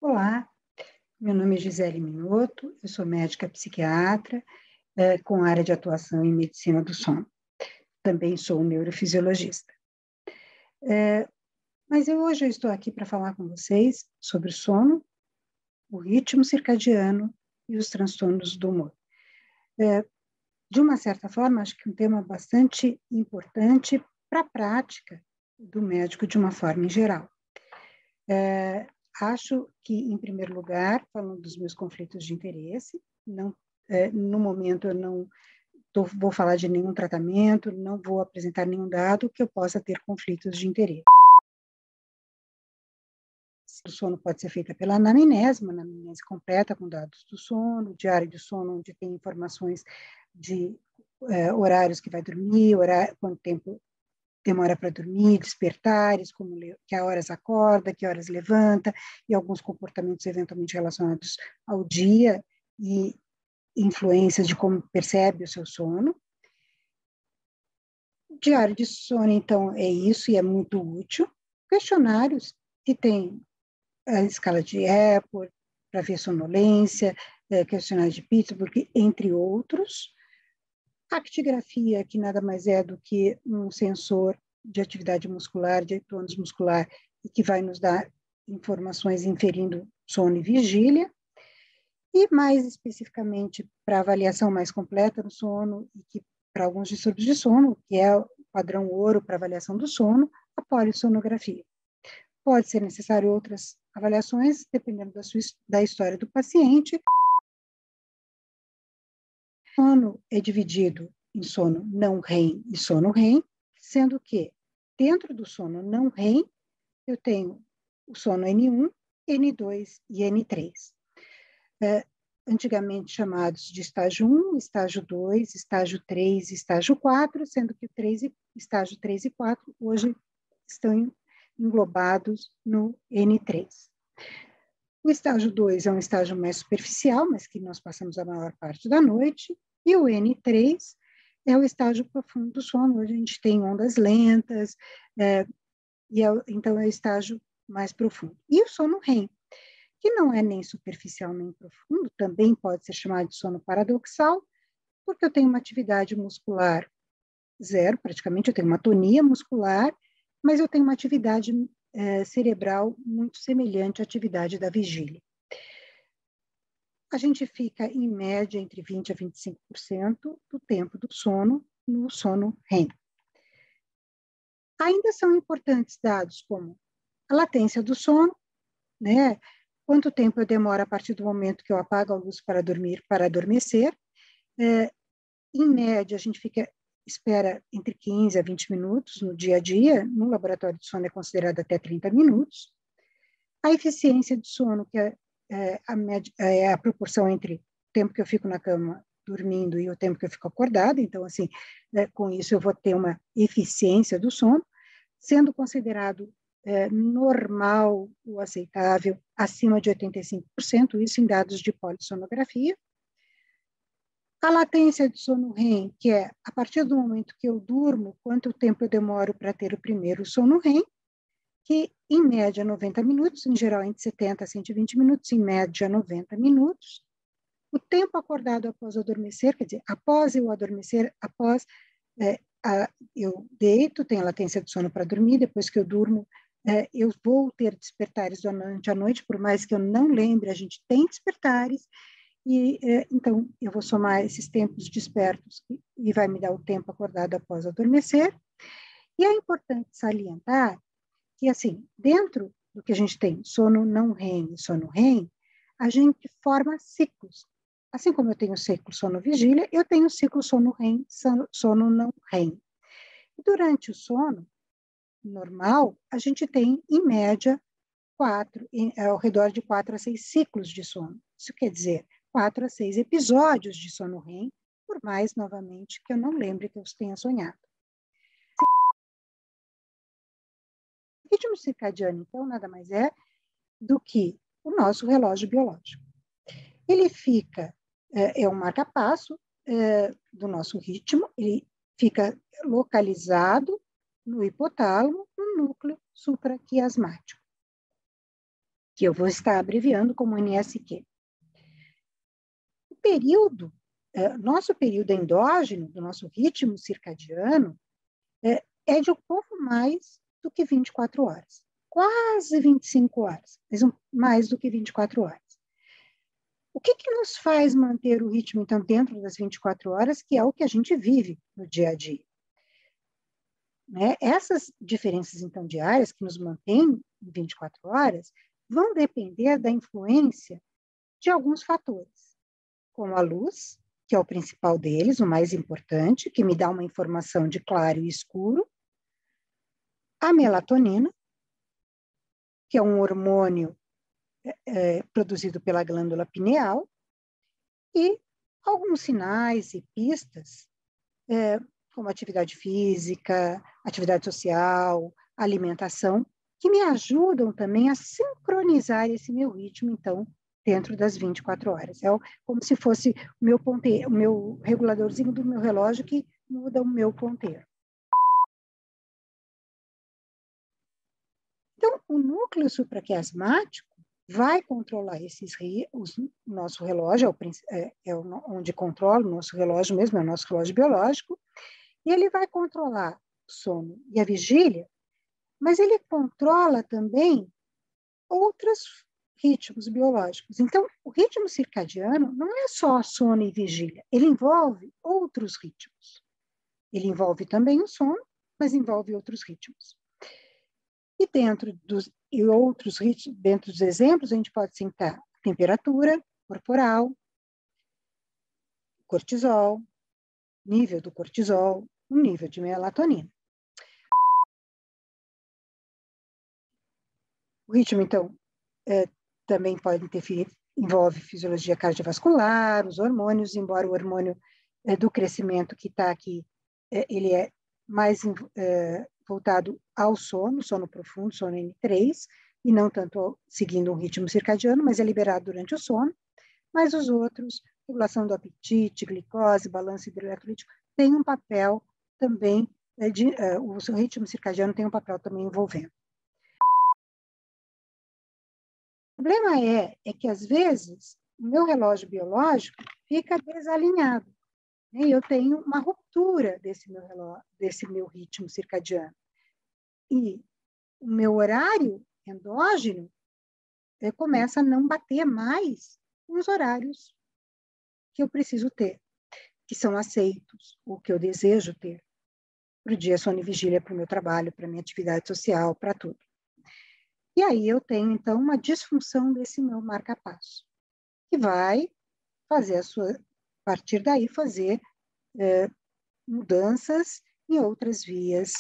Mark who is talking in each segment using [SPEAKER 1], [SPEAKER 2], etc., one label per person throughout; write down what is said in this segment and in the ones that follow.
[SPEAKER 1] Olá, meu nome é Gisele Minotto, eu sou médica psiquiatra com área de atuação em medicina do sono. Também sou neurofisiologista. Mas hoje eu estou aqui para falar com vocês sobre o sono, o ritmo circadiano e os transtornos do humor. De uma certa forma, acho que é um tema bastante importante para a prática do médico de uma forma em geral. Acho que, em primeiro lugar, falando dos meus conflitos de interesse, no momento eu não vou falar de nenhum tratamento, não vou apresentar nenhum dado que eu possa ter conflitos de interesse. O sono pode ser feita pela anamnese, uma anamnese completa com dados do sono, diário do sono, onde tem informações de horários que vai dormir, quanto tempo demora para dormir, despertares, que horas acorda, que horas levanta, e alguns comportamentos eventualmente relacionados ao dia e influências de como percebe o seu sono. Diário de sono, então, é isso e é muito útil. Questionários que tem a escala de Epworth, para ver sonolência, questionário de Pittsburgh, entre outros. Actigrafia, que nada mais é do que um sensor de atividade muscular, de tônus muscular, e que vai nos dar informações inferindo sono e vigília. E mais especificamente para avaliação mais completa do sono, e que para alguns distúrbios de sono, que é o padrão ouro para avaliação do sono, a polissonografia. Pode ser necessário outras avaliações, dependendo da história do paciente. O sono é dividido em sono não REM e sono REM, sendo que dentro do sono não REM, eu tenho o sono N1, N2 e N3. Antigamente chamados de estágio 1, estágio 2, estágio 3 e estágio 4, sendo que estágio 3 e 4 hoje estão englobados no N3. O estágio 2 é um estágio mais superficial, mas que nós passamos a maior parte da noite, e o N3 é o estágio profundo do sono, onde a gente tem ondas lentas, então é o estágio mais profundo. E o sono REM, que não é nem superficial nem profundo, também pode ser chamado de sono paradoxal, porque eu tenho uma atividade muscular zero, praticamente, eu tenho uma atonia muscular, mas eu tenho uma atividade cerebral muito semelhante à atividade da vigília. A gente fica, em média, entre 20% a 25% do tempo do sono no sono REM. Ainda são importantes dados como a latência do sono, né? Quanto tempo eu demoro a partir do momento que eu apago a luz para dormir, para adormecer. Em média, a gente espera entre 15 a 20 minutos no dia a dia, no laboratório de sono é considerado até 30 minutos. A eficiência de sono, que é a proporção entre o tempo que eu fico na cama dormindo e o tempo que eu fico acordada, então, assim, com isso eu vou ter uma eficiência do sono, sendo considerado normal ou aceitável acima de 85%, isso em dados de polissonografia. A latência de sono REM, que é a partir do momento que eu durmo, quanto tempo eu demoro para ter o primeiro sono REM, que em média 90 minutos, em geral entre 70 a 120 minutos, em média 90 minutos. O tempo acordado após adormecer, quer dizer, após eu adormecer, eu deito, tenho a latência de sono para dormir, depois que eu durmo, eu vou ter despertares durante a noite, por mais que eu não lembre, a gente tem despertares, e então eu vou somar esses tempos despertos e vai me dar o tempo acordado após adormecer. E é importante salientar que, assim, dentro do que a gente tem sono não REM e sono REM, a gente forma ciclos. Assim como eu tenho o ciclo sono-vigília, eu tenho o ciclo sono-REM, sono não REM. E durante o sono normal, a gente tem, em média, ao redor de 4 a 6 ciclos de sono. Isso quer dizer 4 a 6 episódios de sono REM, por mais, novamente, que eu não lembre que eu tenha sonhado. O ritmo circadiano, então, nada mais é do que o nosso relógio biológico. Ele é um marca-passo do nosso ritmo, ele fica localizado no hipotálamo, no núcleo supraquiasmático, que eu vou estar abreviando como NSQ. O período, nosso período endógeno, do nosso ritmo circadiano, é de um pouco mais do que 24 horas. Quase 25 horas, mas mais do que 24 horas. O que nos faz manter o ritmo, então, dentro das 24 horas, que é o que a gente vive no dia a dia? Né? Essas diferenças, então, diárias, que nos mantêm em 24 horas, vão depender da influência de alguns fatores, como a luz, que é o principal deles, o mais importante, que me dá uma informação de claro e escuro, a melatonina, que é um hormônio produzido pela glândula pineal, e alguns sinais e pistas, como atividade física, atividade social, alimentação, que me ajudam também a sincronizar esse meu ritmo, então, dentro das 24 horas. É como se fosse o meu ponteiro, o meu reguladorzinho do meu relógio que muda o meu ponteiro. Então, o núcleo supraquiasmático vai controlar o nosso relógio, onde controla o nosso relógio mesmo, é o nosso relógio biológico, e ele vai controlar o sono e a vigília, mas ele controla também outros ritmos biológicos. Então, o ritmo circadiano não é só sono e vigília, ele envolve outros ritmos. Ele envolve também o sono, mas envolve outros ritmos. E dentro dos exemplos, a gente pode citar temperatura corporal, cortisol, nível do cortisol, o nível de melatonina. O ritmo, então, também pode interferir, envolve fisiologia cardiovascular, os hormônios, embora o hormônio do crescimento que está aqui, ele é mais voltado ao sono profundo, sono N3, e não tanto seguindo um ritmo circadiano, mas é liberado durante o sono. Mas os outros, regulação do apetite, glicose, balanço hidroeletrolítico, tem um papel também, o ritmo circadiano tem um papel também envolvendo. O problema é que, às vezes, o meu relógio biológico fica desalinhado. Né? Eu tenho uma ruptura desse meu ritmo circadiano. E o meu horário endógeno começa a não bater mais com os horários que eu preciso ter, que são aceitos, ou que eu desejo ter, para o dia sono e vigília, para o meu trabalho, para a minha atividade social, para tudo. E aí eu tenho, então, uma disfunção desse meu marca-passo, que vai fazer a partir daí, fazer mudanças em outras vias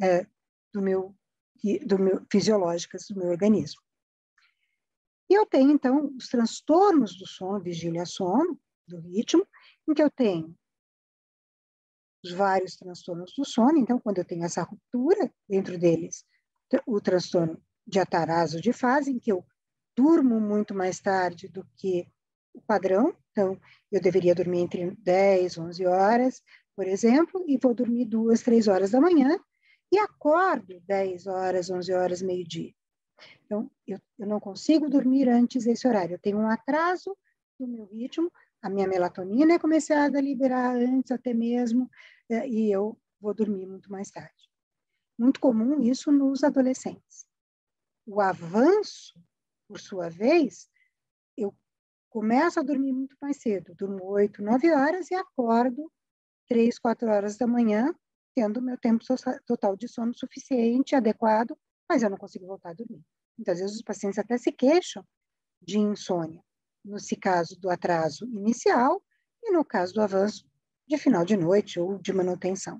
[SPEAKER 1] fisiológicas do meu organismo. E eu tenho, então, os transtornos do sono, vigília sono, do ritmo, em que eu tenho os vários transtornos do sono. Então, quando eu tenho essa ruptura, dentro deles, o transtorno de ataraso de fase, em que eu durmo muito mais tarde do que o padrão. Então, eu deveria dormir entre 10, 11 horas, por exemplo, e vou dormir 2, 3 horas da manhã, e acordo 10 horas, 11 horas, meio-dia. Então, eu não consigo dormir antes desse horário. Eu tenho um atraso no meu ritmo, a minha melatonina é começada a liberar antes até mesmo, e eu vou dormir muito mais tarde. Muito comum isso nos adolescentes. O avanço, por sua vez, eu começo a dormir muito mais cedo, durmo 8, 9 horas e acordo 3, 4 horas da manhã, tendo meu tempo total de sono suficiente, adequado, mas eu não consigo voltar a dormir. Muitas vezes os pacientes até se queixam de insônia, no caso do atraso inicial e no caso do avanço de final de noite ou de manutenção.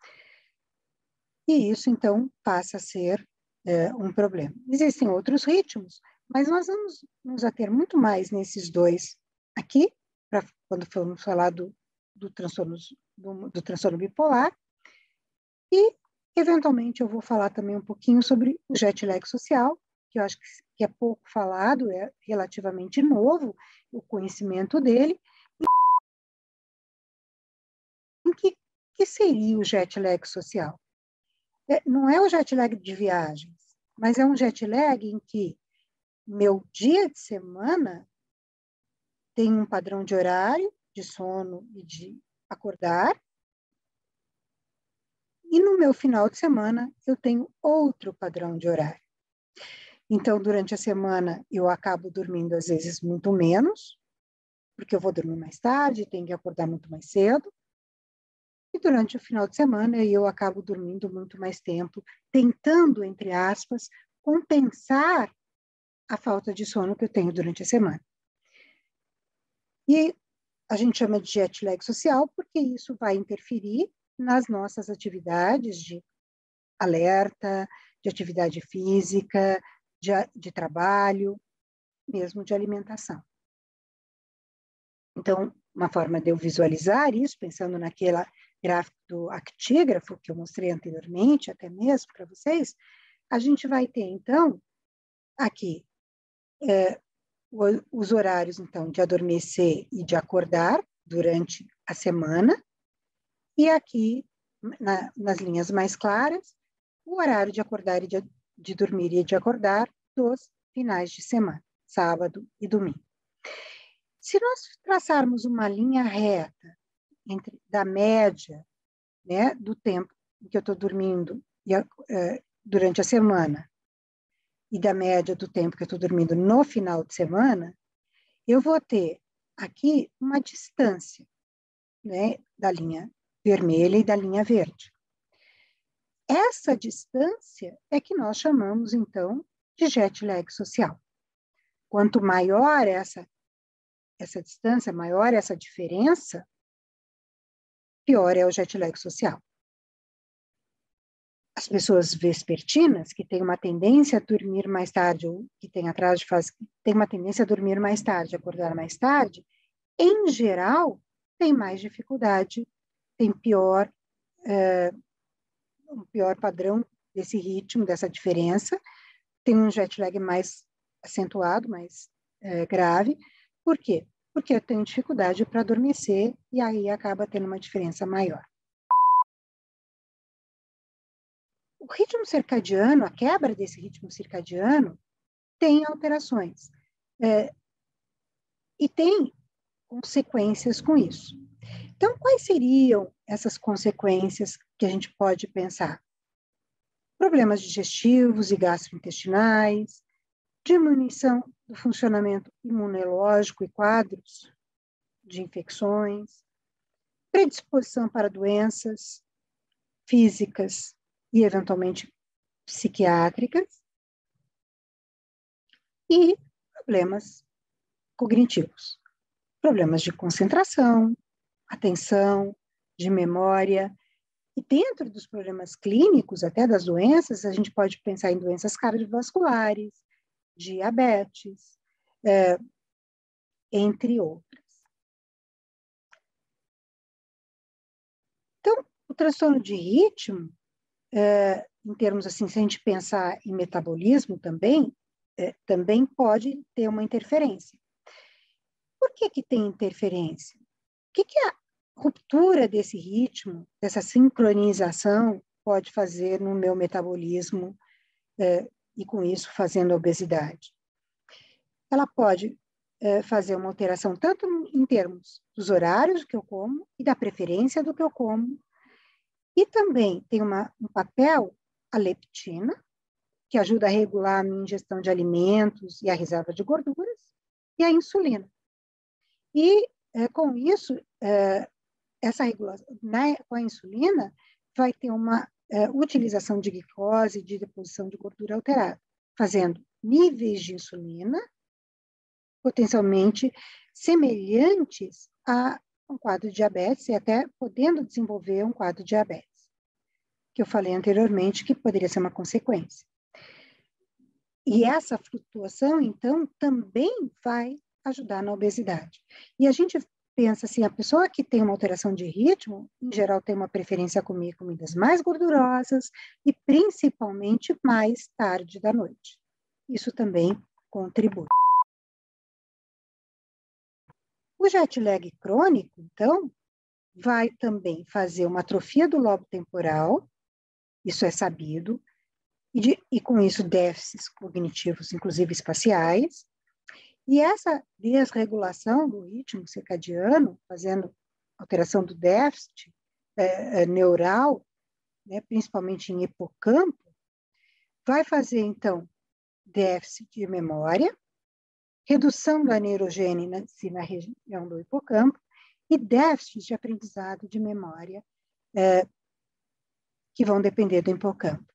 [SPEAKER 1] E isso, então, passa a ser um problema. Existem outros ritmos, mas nós vamos nos ater muito mais nesses dois aqui, quando formos falar do transtorno bipolar, e, eventualmente, eu vou falar também um pouquinho sobre o jet lag social, que eu acho que é pouco falado, é relativamente novo o conhecimento dele. O que seria o jet lag social? Não é o jet lag de viagens, mas é um jet lag em que meu dia de semana tem um padrão de horário, de sono e de acordar, e no meu final de semana eu tenho outro padrão de horário. Então, durante a semana, eu acabo dormindo, às vezes, muito menos, porque eu vou dormir mais tarde, tenho que acordar muito mais cedo. E durante o final de semana, eu acabo dormindo muito mais tempo, tentando, entre aspas, compensar a falta de sono que eu tenho durante a semana. E a gente chama de jet lag social, porque isso vai interferir nas nossas atividades de alerta, de atividade física, de trabalho, mesmo de alimentação. Então, uma forma de eu visualizar isso, pensando naquela gráfico do actígrafo que eu mostrei anteriormente, até mesmo para vocês, a gente vai ter, então, aqui os horários, então, de adormecer e de acordar durante a semana, e aqui, nas linhas mais claras, o horário de acordar e de dormir e de acordar dos finais de semana, sábado e domingo. Se nós traçarmos uma linha reta da média, né, do tempo que eu estou dormindo durante a semana e da média do tempo que eu estou dormindo no final de semana, eu vou ter aqui uma distância, né, da linha vermelha e da linha verde. Essa distância é que nós chamamos, então, de jet lag social. Quanto maior essa distância, maior essa diferença, pior é o jet lag social. As pessoas vespertinas, que têm uma tendência a dormir mais tarde, ou que têm atraso de fase, têm uma tendência a dormir mais tarde, acordar mais tarde, em geral, têm mais dificuldade, têm um pior padrão desse ritmo, dessa diferença, tem um jet lag mais acentuado, mais grave. Por quê? Porque eu tenho dificuldade para adormecer e aí acaba tendo uma diferença maior. O ritmo circadiano, a quebra desse ritmo circadiano, tem alterações e tem consequências com isso. Então, quais seriam essas consequências que a gente pode pensar? Problemas digestivos e gastrointestinais, diminuição do funcionamento imunológico e quadros de infecções, predisposição para doenças físicas e, eventualmente, psiquiátricas, e problemas cognitivos, problemas de concentração, atenção, de memória. E dentro dos problemas clínicos, até das doenças, a gente pode pensar em doenças cardiovasculares, diabetes, entre outras. Então, o transtorno de ritmo, em termos assim, se a gente pensar em metabolismo também, também pode ter uma interferência. Por que tem interferência? O que a ruptura desse ritmo, dessa sincronização, pode fazer no meu metabolismo e, com isso, fazendo a obesidade? Ela pode fazer uma alteração tanto em termos dos horários que eu como e da preferência do que eu como, e também tem um papel a leptina, que ajuda a regular a minha ingestão de alimentos e a reserva de gorduras, e a insulina. E, com isso, essa regulação, com a insulina, vai ter uma utilização de glicose, de deposição de gordura alterada, fazendo níveis de insulina potencialmente semelhantes a um quadro de diabetes e até podendo desenvolver um quadro de diabetes, que eu falei anteriormente que poderia ser uma consequência. E essa flutuação, então, também vai ajudar na obesidade. E a gente pensa assim, a pessoa que tem uma alteração de ritmo, em geral tem uma preferência a comer comidas mais gordurosas e principalmente mais tarde da noite. Isso também contribui. O jet lag crônico, então, vai também fazer uma atrofia do lobo temporal, isso é sabido, e com isso déficits cognitivos, inclusive espaciais. E essa desregulação do ritmo circadiano, fazendo alteração do déficit neural, né, principalmente em hipocampo, vai fazer, então, déficit de memória, redução da neurogênese na região do hipocampo e déficit de aprendizado de memória, que vão depender do hipocampo.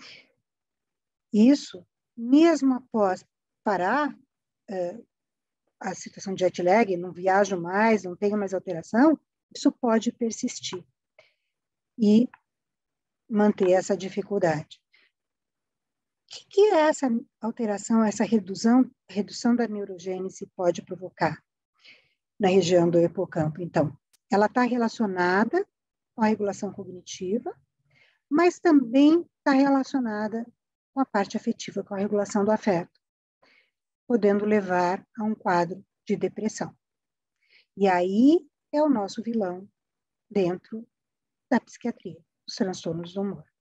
[SPEAKER 1] Isso, mesmo após parar a situação de jet lag, não viajo mais, não tenho mais alteração, isso pode persistir e manter essa dificuldade. O que essa alteração, essa redução da neurogênese pode provocar na região do hipocampo? Então, ela está relacionada com a regulação cognitiva, mas também está relacionada com a parte afetiva, com a regulação do afeto, podendo levar a um quadro de depressão. E aí é o nosso vilão dentro da psiquiatria, os transtornos do humor.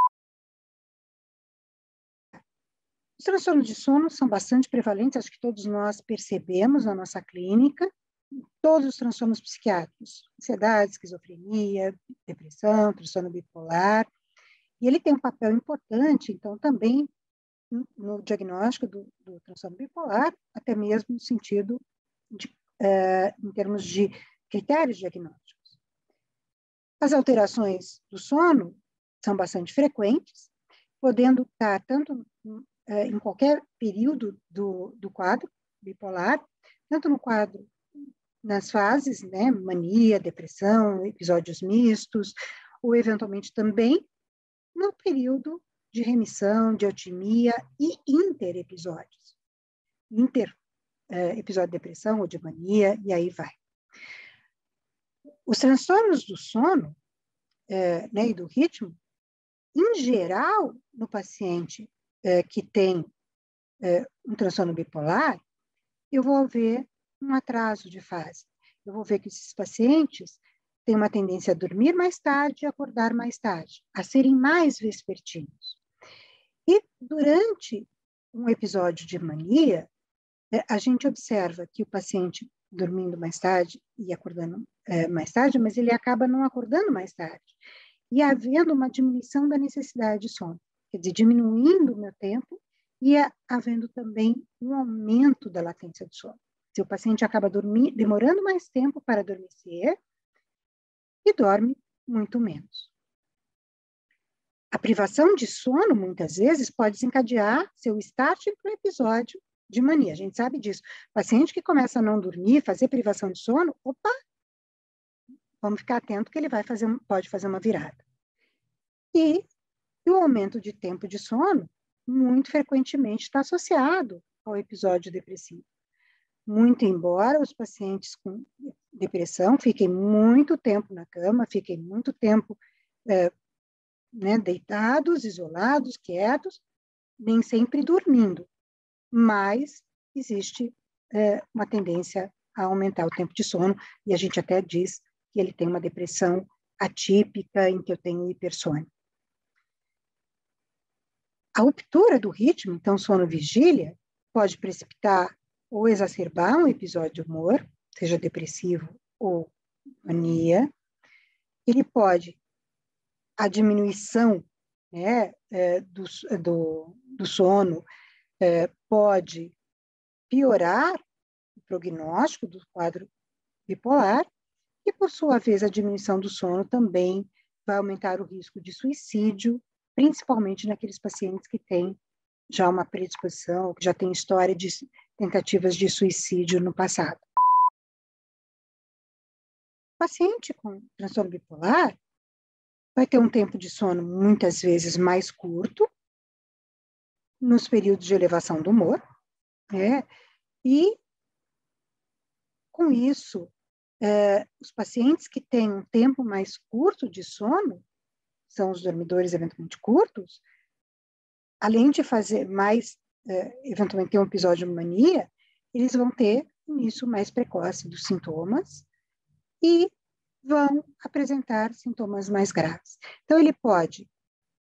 [SPEAKER 1] Os transtornos de sono são bastante prevalentes, acho que todos nós percebemos na nossa clínica, todos os transtornos psiquiátricos, ansiedade, esquizofrenia, depressão, transtorno bipolar, e ele tem um papel importante, então, também no diagnóstico do transtorno bipolar, até mesmo no sentido em termos de critérios diagnósticos. As alterações do sono são bastante frequentes, podendo estar tanto em qualquer período do quadro bipolar, tanto no quadro, nas fases, né, mania, depressão, episódios mistos, ou eventualmente também no período de remissão, de eutimia e interepisódios. Episódio de depressão ou de mania, e aí vai. Os transtornos do sono, né, e do ritmo, em geral, no paciente que tem um transtorno bipolar, eu vou ver um atraso de fase. Eu vou ver que esses pacientes têm uma tendência a dormir mais tarde e acordar mais tarde, a serem mais vespertinos. E durante um episódio de mania, a gente observa que o paciente dormindo mais tarde e acordando mais tarde, mas ele acaba não acordando mais tarde. E havendo uma diminuição da necessidade de sono, quer dizer, diminuindo o meu tempo e havendo também um aumento da latência do sono. Se o paciente acaba demorando mais tempo para adormecer e dorme muito menos. A privação de sono, muitas vezes, pode desencadear seu start para um episódio de mania. A gente sabe disso. Paciente que começa a não dormir, fazer privação de sono, opa, vamos ficar atento que ele pode fazer uma virada. E o aumento de tempo de sono, muito frequentemente, está associado ao episódio depressivo. Muito embora os pacientes com depressão fiquem muito tempo na cama, fiquem muito tempo né, deitados, isolados, quietos, nem sempre dormindo, mas existe uma tendência a aumentar o tempo de sono, e a gente até diz que ele tem uma depressão atípica, em que eu tenho hipersônia. A ruptura do ritmo, então sono-vigília, pode precipitar ou exacerbar um episódio de humor, seja depressivo ou mania. Ele pode, a diminuição, né, do sono pode piorar o prognóstico do quadro bipolar e, por sua vez, a diminuição do sono também vai aumentar o risco de suicídio, principalmente naqueles pacientes que têm já uma predisposição, que já têm história de tentativas de suicídio no passado. O paciente com transtorno bipolar vai ter um tempo de sono muitas vezes mais curto, nos períodos de elevação do humor, né? E, com isso, os pacientes que têm um tempo mais curto de sono, são os dormidores eventualmente curtos, além de fazer mais, eventualmente ter um episódio de mania, eles vão ter início mais precoce dos sintomas e vão apresentar sintomas mais graves. Então, ele pode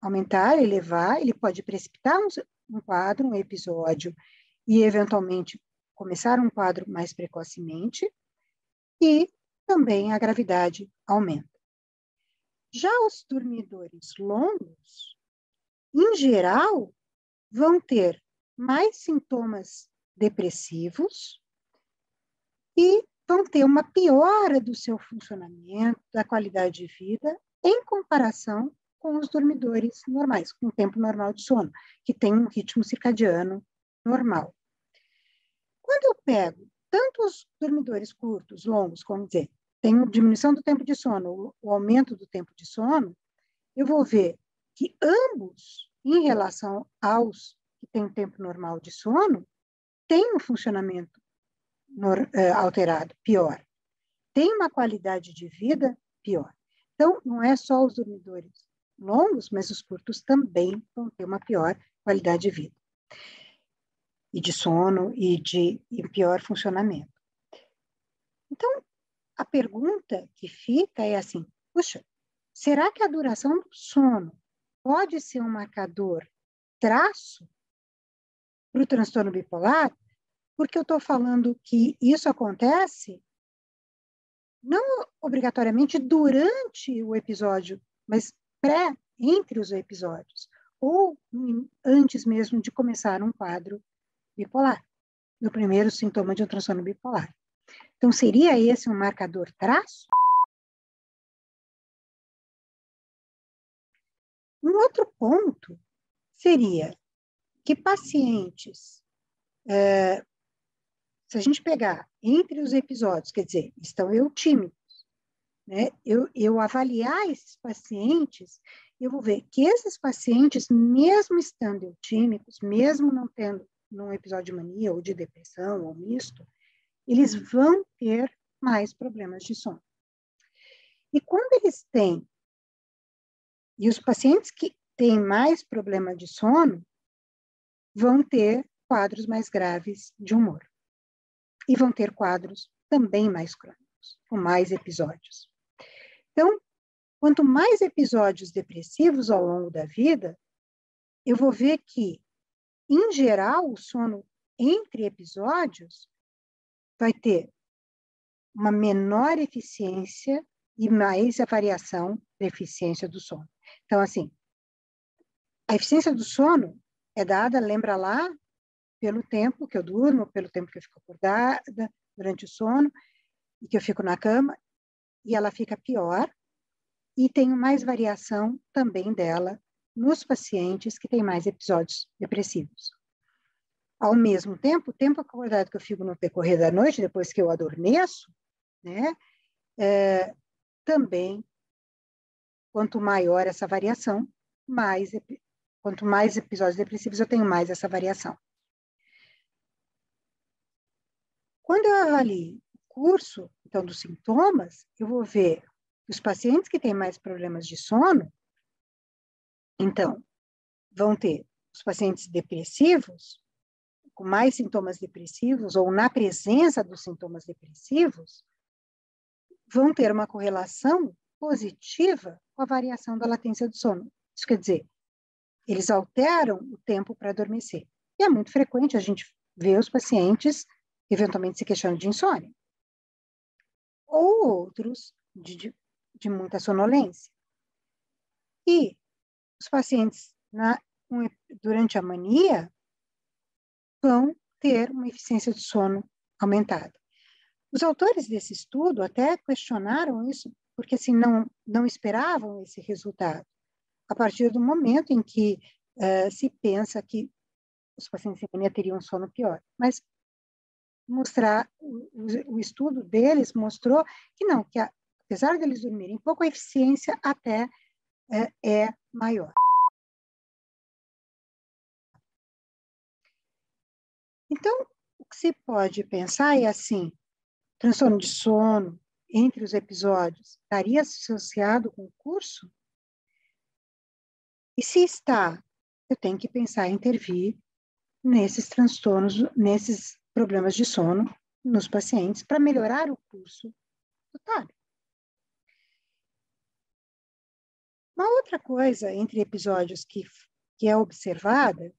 [SPEAKER 1] aumentar, elevar, ele pode precipitar um quadro, um episódio, e eventualmente começar um quadro mais precocemente, e também a gravidade aumenta. Já os dormidores longos, em geral, vão ter mais sintomas depressivos e vão ter uma piora do seu funcionamento, da qualidade de vida, em comparação com os dormidores normais, com o tempo normal de sono, que tem um ritmo circadiano normal. Quando eu pego tanto os dormidores curtos, longos, como dizer, tem diminuição do tempo de sono, o aumento do tempo de sono, eu vou ver que ambos, em relação aos que têm tempo normal de sono, têm um funcionamento alterado, pior. Tem uma qualidade de vida pior. Então, não é só os dormidores longos, mas os curtos também vão ter uma pior qualidade de vida. E de sono e pior funcionamento. Então, a pergunta que fica é assim, puxa, será que a duração do sono pode ser um marcador traço para o transtorno bipolar? Porque eu estou falando que isso acontece não obrigatoriamente durante o episódio, mas entre os episódios, ou antes mesmo de começar um quadro bipolar, no primeiro sintoma de um transtorno bipolar. Então, seria esse um marcador traço? Um outro ponto seria que pacientes, se a gente pegar entre os episódios, quer dizer, estão eutímicos, né? Eu avaliar esses pacientes, eu vou ver que esses pacientes, mesmo estando eutímicos, mesmo não tendo num episódio de mania ou de depressão ou misto, eles vão ter mais problemas de sono. E quando eles têm, e os pacientes que têm mais problema de sono, vão ter quadros mais graves de humor. E vão ter quadros também mais crônicos, com mais episódios. Então, quanto mais episódios depressivos ao longo da vida, eu vou ver que, em geral, o sono entre episódios vai ter uma menor eficiência e mais a variação da eficiência do sono. Então, assim, a eficiência do sono é dada, lembra lá, pelo tempo que eu durmo, pelo tempo que eu fico acordada durante o sono, e que eu fico na cama, e ela fica pior, e tenho mais variação também dela nos pacientes que têm mais episódios depressivos. Ao mesmo tempo, o tempo acordado que eu fico no decorrer da noite, depois que eu adormeço, né, também, quanto maior essa variação, quanto mais episódios depressivos eu tenho, mais essa variação. Quando eu avalio o curso, então, dos sintomas, eu vou ver os pacientes que têm mais problemas de sono, então, vão ter os pacientes depressivos, com mais sintomas depressivos, ou na presença dos sintomas depressivos, vão ter uma correlação positiva com a variação da latência do sono. Isso quer dizer, eles alteram o tempo para adormecer. E é muito frequente a gente ver os pacientes eventualmente se queixando de insônia. Ou outros de muita sonolência. E os pacientes durante a mania vão ter uma eficiência de sono aumentada. Os autores desse estudo até questionaram isso, porque assim, não esperavam esse resultado, a partir do momento em que se pensa que os pacientes em mania teriam um sono pior. Mas o estudo deles mostrou que não, que apesar deles dormirem pouco, a eficiência até é maior. Então, o que se pode pensar é assim, transtorno de sono entre os episódios estaria associado com o curso? E se está, eu tenho que pensar em intervir nesses transtornos, nesses problemas de sono nos pacientes para melhorar o curso total. Uma outra coisa entre episódios que é observada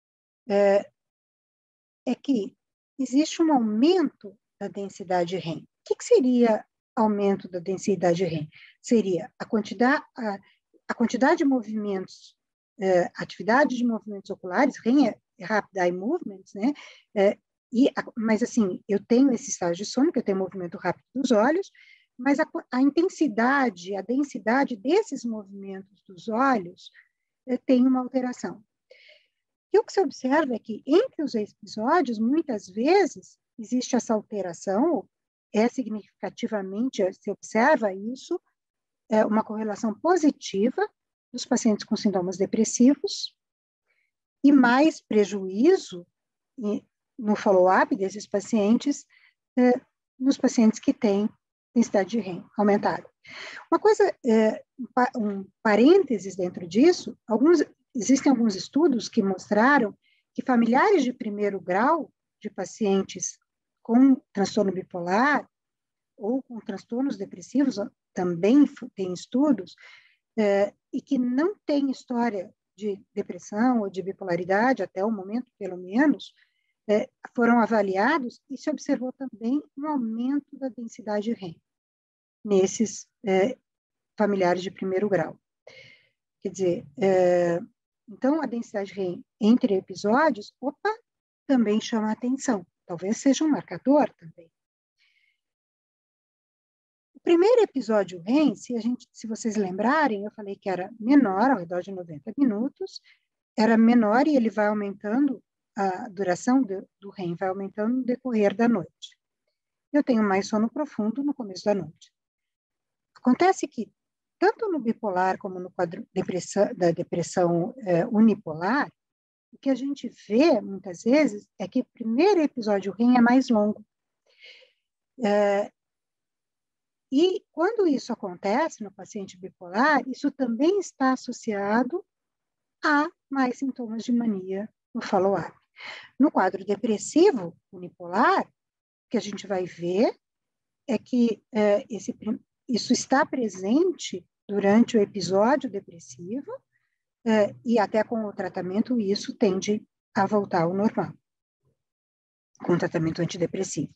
[SPEAKER 1] é que existe um aumento da densidade REM. O que seria aumento da densidade REM? Seria a quantidade de movimentos, atividade de movimentos oculares, REM é Rapid Eye Movements, né? Mas, assim, eu tenho esse estágio de sono, que eu tenho movimento rápido dos olhos, mas a intensidade, a densidade desses movimentos dos olhos tem uma alteração. E o que se observa é que, entre os episódios, muitas vezes, existe essa alteração, significativamente, se observa isso, uma correlação positiva dos pacientes com sintomas depressivos e mais prejuízo no follow-up desses pacientes, nos pacientes que têm densidade de REM aumentada. Uma coisa, um parênteses dentro disso, existem alguns estudos que mostraram que familiares de primeiro grau de pacientes com transtorno bipolar ou com transtornos depressivos, também tem estudos, e que não têm história de depressão ou de bipolaridade, até o momento, pelo menos, foram avaliados e se observou também um aumento da densidade REM nesses familiares de primeiro grau. Quer dizer, então a densidade REM entre episódios, também chama a atenção. Talvez seja um marcador também. O primeiro episódio REM, se vocês lembrarem, eu falei que era menor, ao redor de 90 minutos, era menor e ele vai aumentando, a duração do REM vai aumentando no decorrer da noite. Eu tenho mais sono profundo no começo da noite. Acontece que, tanto no bipolar como no quadro da depressão unipolar, o que a gente vê, muitas vezes, é que o primeiro episódio REM é mais longo. E quando isso acontece no paciente bipolar, isso também está associado a mais sintomas de mania no follow-up. No quadro depressivo unipolar, o que a gente vai ver é que isso está presente durante o episódio depressivo e até com o tratamento isso tende a voltar ao normal, com o tratamento antidepressivo.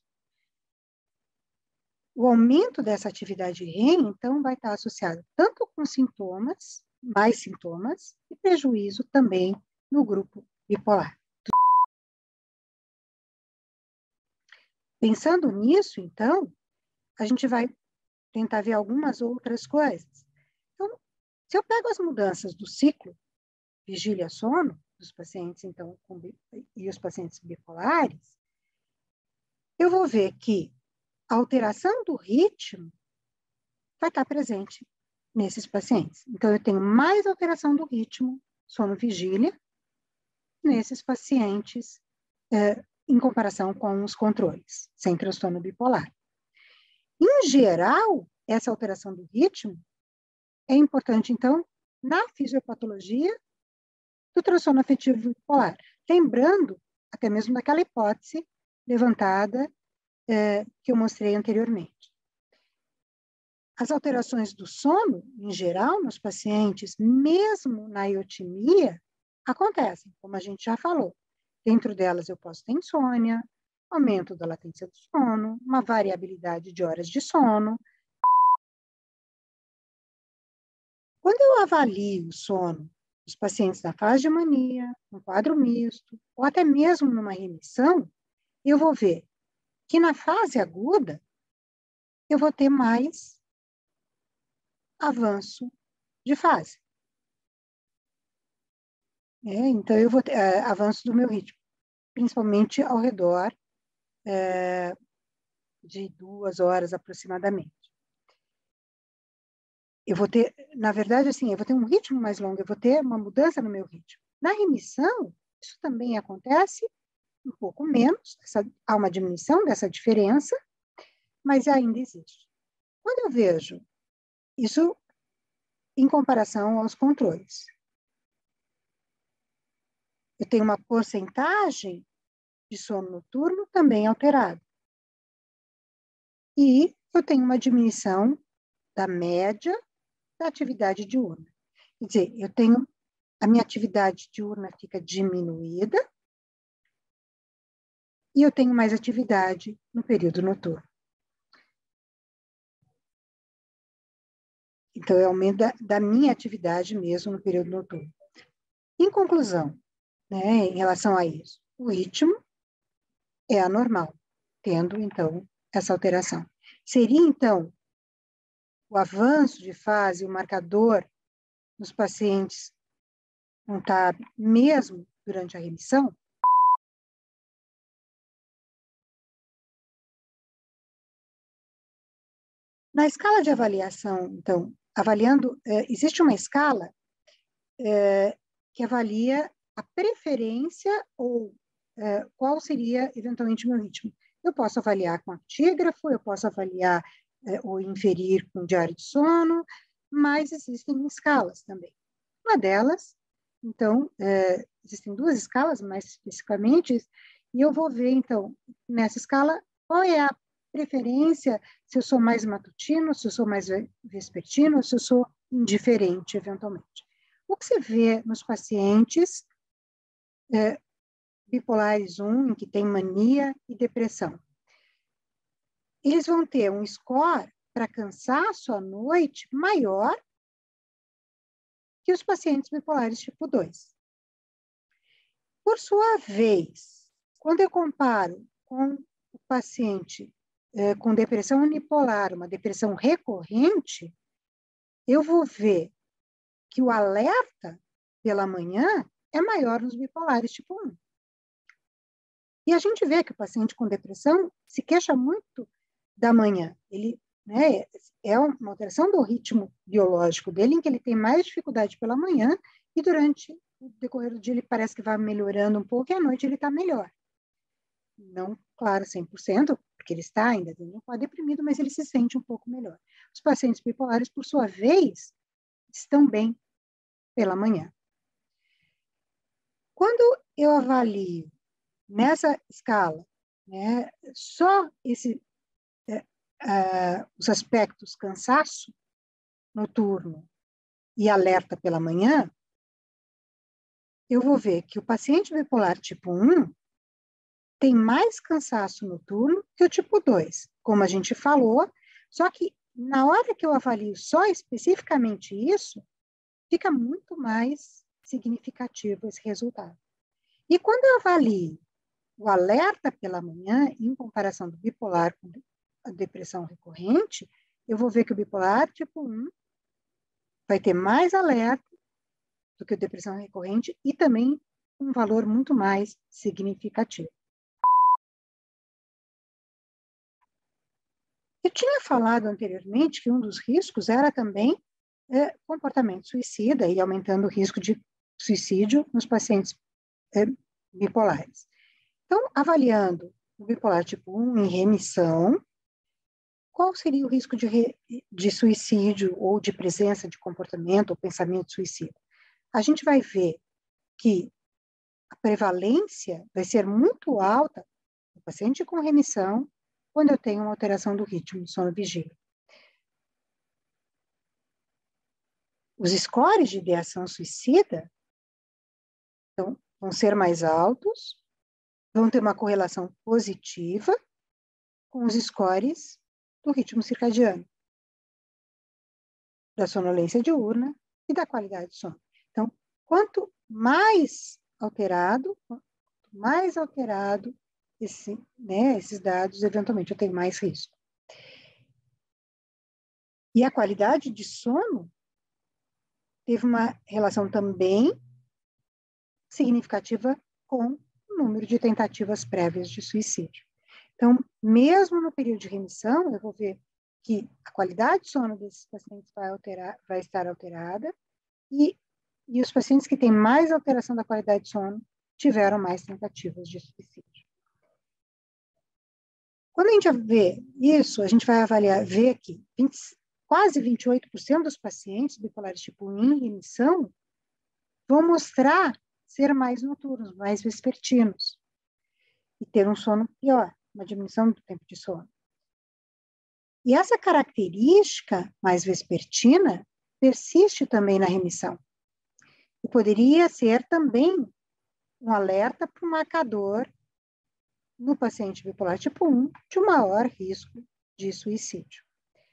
[SPEAKER 1] O aumento dessa atividade REM, então, vai estar associado tanto com sintomas, mais sintomas, e prejuízo também no grupo bipolar. Pensando nisso, então, a gente vai tentar ver algumas outras coisas. Então, se eu pego as mudanças do ciclo vigília-sono dos pacientes, então, e os pacientes bipolares, eu vou ver que a alteração do ritmo vai estar presente nesses pacientes. Então, eu tenho mais alteração do ritmo, sono-vigília, nesses pacientes, em comparação com os controles, sem transtorno bipolar. Em geral, essa alteração do ritmo é importante, então, na fisiopatologia do transtorno afetivo bipolar. Lembrando, até mesmo daquela hipótese levantada que eu mostrei anteriormente. As alterações do sono, em geral, nos pacientes, mesmo na eutimia, acontecem, como a gente já falou. Dentro delas eu posso ter insônia, aumento da latência do sono, uma variabilidade de horas de sono. Quando eu avalio o sono dos pacientes na fase de mania, no quadro misto, ou até mesmo numa remissão, eu vou ver que na fase aguda eu vou ter mais avanço de fase. Então, eu vou ter avanço do meu ritmo, principalmente ao redor de 2 horas aproximadamente. Eu vou ter, na verdade, assim, eu vou ter um ritmo mais longo, eu vou ter uma mudança no meu ritmo. Na remissão, isso também acontece um pouco menos, há uma diminuição dessa diferença, mas ainda existe. Quando eu vejo isso em comparação aos controles, eu tenho uma porcentagem de sono noturno também alterada. E eu tenho uma diminuição da média da atividade diurna. Quer dizer, a minha atividade diurna fica diminuída e eu tenho mais atividade no período noturno. Então, é aumento da minha atividade mesmo no período noturno. Em conclusão, né, em relação a isso, o ritmo é anormal, tendo, então, essa alteração. Seria, então, o avanço de fase, o marcador nos pacientes não está mesmo durante a remissão? Na escala de avaliação, então, existe uma escala que avalia a preferência ou qual seria, eventualmente, o meu ritmo. Eu posso avaliar com actígrafo, eu posso avaliar ou inferir com diário de sono, mas existem escalas também. Uma delas, então, existem duas escalas, mais especificamente, e eu vou ver, então, nessa escala, qual é a preferência, se eu sou mais matutino, se eu sou mais vespertino, se eu sou indiferente, eventualmente. O que se vê nos pacientes bipolares 1, em que tem mania e depressão? Eles vão ter um score para cansaço à noite maior que os pacientes bipolares tipo 2. Por sua vez, quando eu comparo com o paciente com depressão unipolar, uma depressão recorrente, eu vou ver que o alerta pela manhã é maior nos bipolares tipo 1. E a gente vê que o paciente com depressão se queixa muito da manhã. Ele, né, é uma alteração do ritmo biológico dele, em que ele tem mais dificuldade pela manhã e durante o decorrer do dia ele parece que vai melhorando um pouco e à noite ele está melhor. Não, claro, 100%, porque ele está ainda um pouco deprimido, mas ele se sente um pouco melhor. Os pacientes bipolares, por sua vez, estão bem pela manhã. Quando eu avalio nessa escala, né, só os aspectos cansaço noturno e alerta pela manhã, eu vou ver que o paciente bipolar tipo 1 tem mais cansaço noturno que o tipo 2, como a gente falou, só que na hora que eu avalio só especificamente isso, fica muito mais significativo esse resultado. E quando eu avalio o alerta pela manhã, em comparação do bipolar com a depressão recorrente, eu vou ver que o bipolar tipo 1 vai ter mais alerta do que a depressão recorrente e também um valor muito mais significativo. Eu tinha falado anteriormente que um dos riscos era também comportamento suicida e aumentando o risco de suicídio nos pacientes bipolares. Então, avaliando o bipolar tipo 1 em remissão, qual seria o risco de suicídio ou de presença de comportamento ou pensamento suicida? A gente vai ver que a prevalência vai ser muito alta no paciente com remissão quando eu tenho uma alteração do ritmo de sono-vigília. Os scores de ideação suicida então, vão ser mais altos, vão ter uma correlação positiva com os scores do ritmo circadiano, da sonolência diurna e da qualidade de sono. Então, quanto mais alterado esses dados, eventualmente eu tenho mais risco. E a qualidade de sono teve uma relação também significativa com o número de tentativas prévias de suicídio. Então, mesmo no período de remissão, eu vou ver que a qualidade de sono desses pacientes vai estar alterada e os pacientes que têm mais alteração da qualidade de sono tiveram mais tentativas de suicídio. Quando a gente vê isso, a gente vai ver que quase 28% dos pacientes bipolares tipo 1 em remissão vão mostrar ser mais noturnos, mais vespertinos e ter um sono pior, uma diminuição do tempo de sono. E essa característica mais vespertina persiste também na remissão. poderia ser também um alerta para o marcador no paciente bipolar tipo 1 de maior risco de suicídio.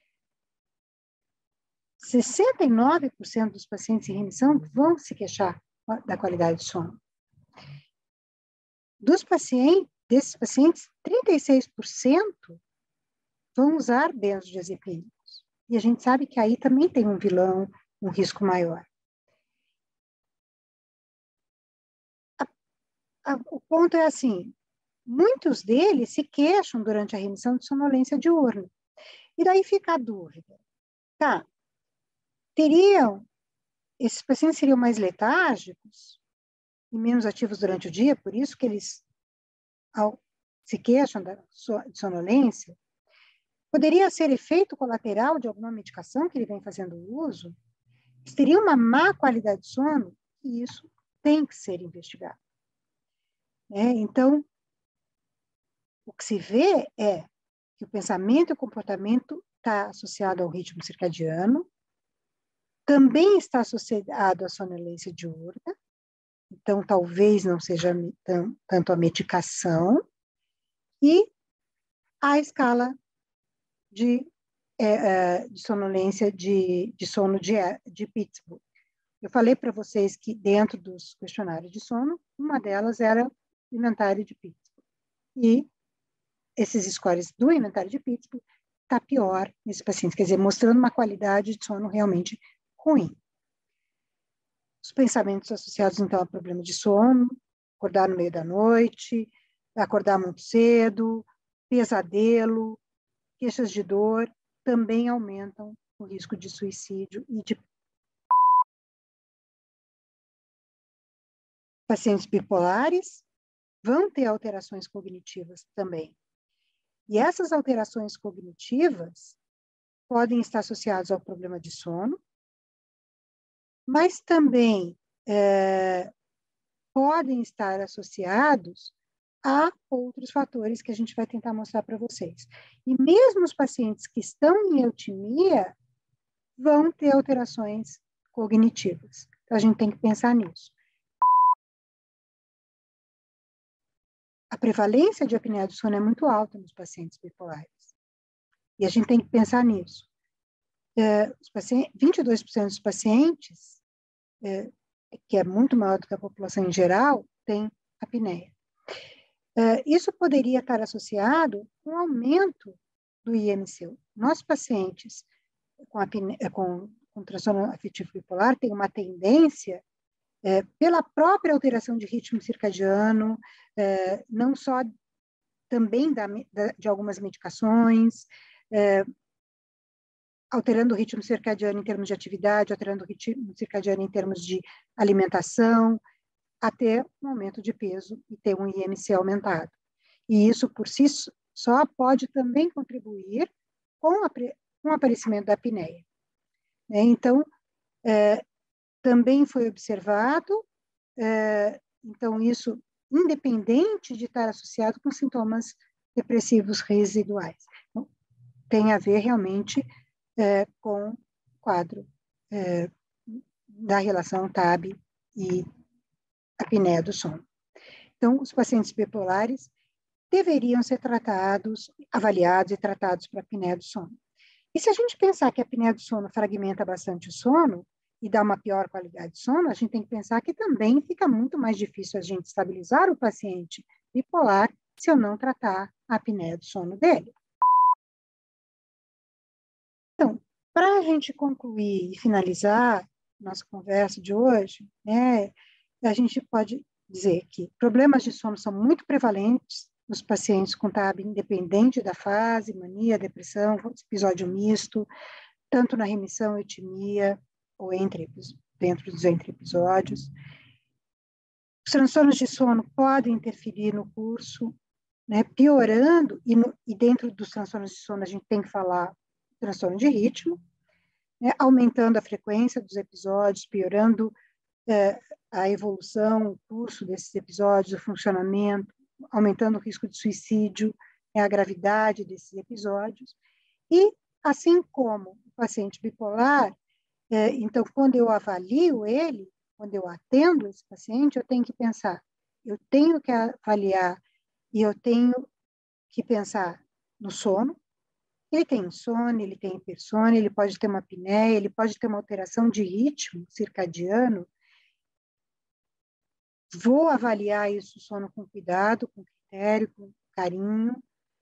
[SPEAKER 1] 69% dos pacientes em remissão vão se queixar da qualidade de sono. Desses pacientes, 36% vão usar benzodiazepínicos. E a gente sabe que aí também tem um vilão, um risco maior. O ponto é assim, muitos deles se queixam durante a remissão de sonolência diurna. E daí fica a dúvida. Tá, esses pacientes seriam mais letárgicos e menos ativos durante o dia, por isso que eles se queixam de sonolência? Poderia ser efeito colateral de alguma medicação que ele vem fazendo uso? Teria uma má qualidade de sono? E isso tem que ser investigado. Então, o que se vê é que o pensamento e o comportamento está associado ao ritmo circadiano, também está associado à sonolência diurna, então talvez não seja tanto a medicação, e a escala de sonolência de sono de Pittsburgh. Eu falei para vocês que dentro dos questionários de sono, uma delas era o inventário de Pittsburgh. E esses scores do inventário de Pittsburgh está pior nesse paciente, quer dizer, mostrando uma qualidade de sono realmente ruim. Os pensamentos associados, então, a problema de sono, acordar no meio da noite, acordar muito cedo, pesadelo, queixas de dor, também aumentam o risco de suicídio e de pacientes bipolares vão ter alterações cognitivas também. E essas alterações cognitivas podem estar associadas ao problema de sono, mas também podem estar associados a outros fatores que a gente vai tentar mostrar para vocês. E mesmo os pacientes que estão em eutimia vão ter alterações cognitivas. Então, a gente tem que pensar nisso. A prevalência de apneia do sono é muito alta nos pacientes bipolares. E a gente tem que pensar nisso. 22% dos pacientes, que é muito maior do que a população em geral, tem apneia. Isso poderia estar associado com o aumento do IMC. Nossos pacientes com transtorno afetivo bipolar têm uma tendência, pela própria alteração de ritmo circadiano, não só também de algumas medicações, alterando o ritmo circadiano em termos de atividade, alterando o ritmo circadiano em termos de alimentação, até um aumento de peso e ter um IMC aumentado. E isso, por si só, pode também contribuir com o aparecimento da apneia. Então, também foi observado, então, isso independente de estar associado com sintomas depressivos residuais. Então, tem a ver realmente com o quadro da relação TAB e apneia do sono. Então, os pacientes bipolares deveriam ser tratados, avaliados e tratados para apneia do sono. E se a gente pensar que a apneia do sono fragmenta bastante o sono e dá uma pior qualidade de sono, a gente tem que pensar que também fica muito mais difícil a gente estabilizar o paciente bipolar se eu não tratar a apneia do sono dele. Então, para a gente concluir e finalizar nossa conversa de hoje, a gente pode dizer que problemas de sono são muito prevalentes nos pacientes com TAB, independente da fase, mania, depressão, episódio misto, tanto na remissão, eutimia, ou dentro dos entre-episódios. Os transtornos de sono podem interferir no curso, piorando, e dentro dos transtornos de sono a gente tem que falar transtorno de ritmo, aumentando a frequência dos episódios, piorando a evolução, o curso desses episódios, o funcionamento, aumentando o risco de suicídio, a gravidade desses episódios. E, assim como o paciente bipolar, então, quando eu avalio ele, quando eu atendo esse paciente, eu tenho que pensar, eu tenho que avaliar e eu tenho que pensar no sono. Ele tem insônia, ele tem hipersônia, ele pode ter uma apneia, ele pode ter uma alteração de ritmo circadiano. Vou avaliar isso, o sono com cuidado, com critério, com carinho.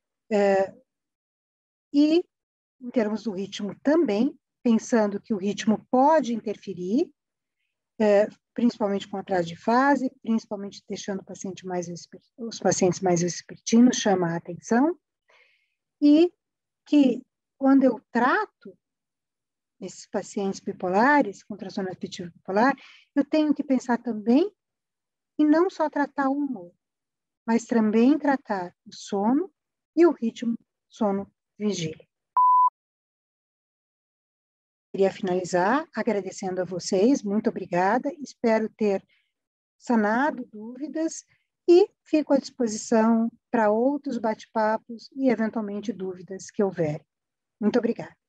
[SPEAKER 1] E, em termos do ritmo também, pensando que o ritmo pode interferir, principalmente com atraso de fase, principalmente deixando os pacientes mais vespertinos, chama a atenção, e que quando eu trato esses pacientes bipolares, com transtorno afetivo bipolar, eu tenho que pensar também em não só tratar o humor, mas também tratar o sono e o ritmo sono-vigília. Queria finalizar agradecendo a vocês, muito obrigada, espero ter sanado dúvidas e fico à disposição para outros bate-papos e, eventualmente, dúvidas que houverem. Muito obrigada.